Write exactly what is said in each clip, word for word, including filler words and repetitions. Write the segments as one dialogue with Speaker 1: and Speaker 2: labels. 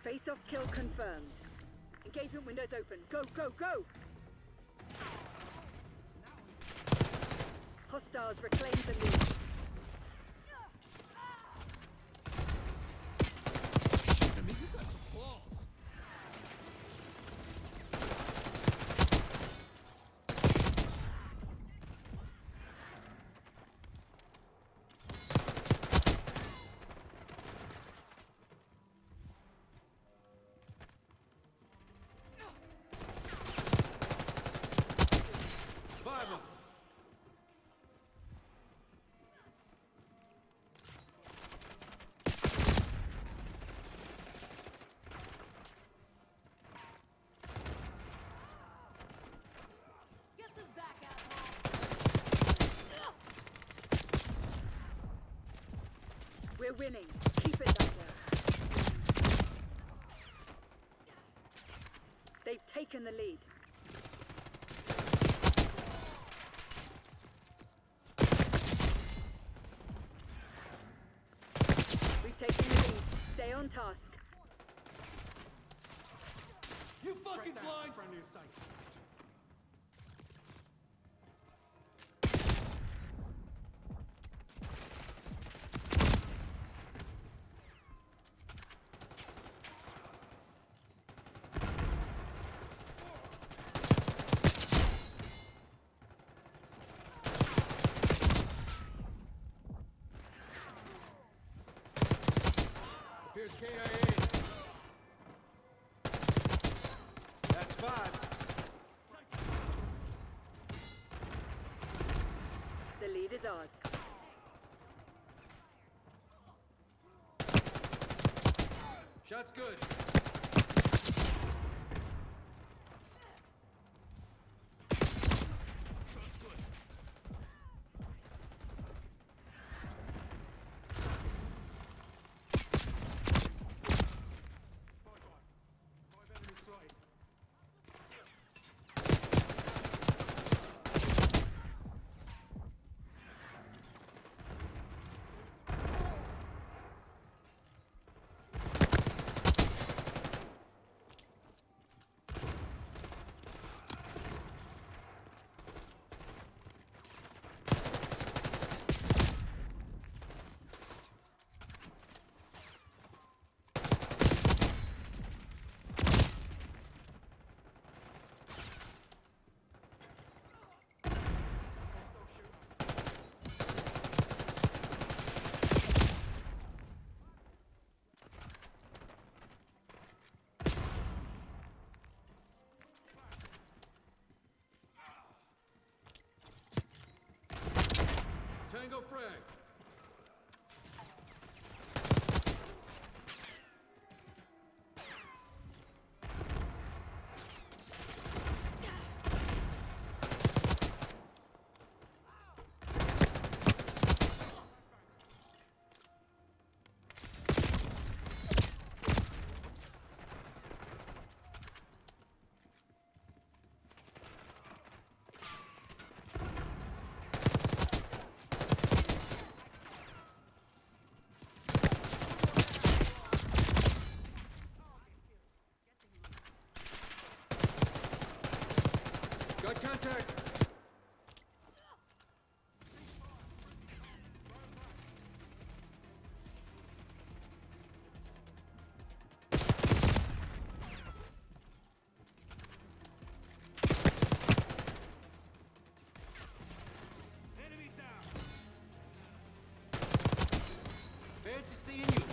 Speaker 1: Face-off kill confirmed. Engagement windows open. Go, go, go! Hostiles reclaim the lead.
Speaker 2: Shit, I mean, you got some balls.
Speaker 1: We're winning. Keep it that way. They've taken the lead. We've taken the lead. Stay on task.
Speaker 2: You fucking blind! Friendly sight. Here's K I A. That's five.
Speaker 1: The lead is ours.
Speaker 2: Shot's good. Tango frag. Got contact. Enemy down. Fancy seeing you here.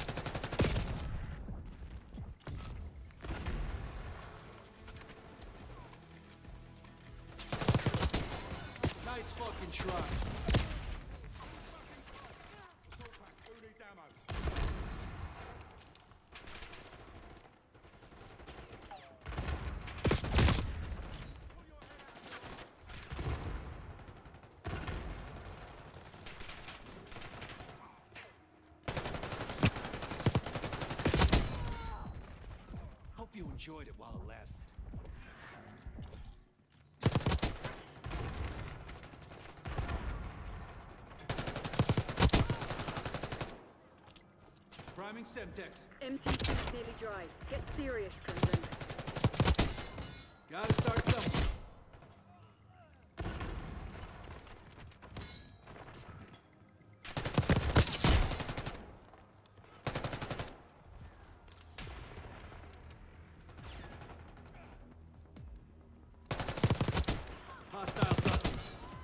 Speaker 2: Nice fucking try. Who needs ammo? Hope you enjoyed it while it lasted. Prime Priming Semtex.
Speaker 1: M T two's nearly dry. Get serious, Crimson.
Speaker 2: Gotta start somewhere. Hostile dozens.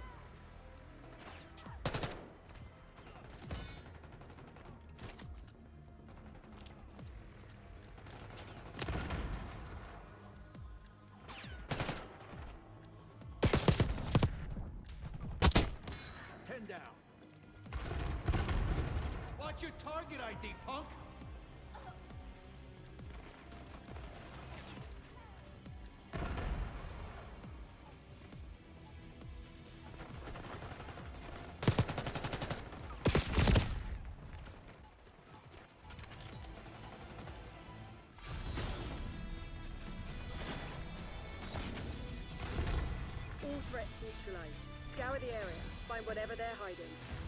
Speaker 2: Ten down. Watch your target I D, punk!
Speaker 1: All threats neutralized. Scour the area. Find whatever they're hiding.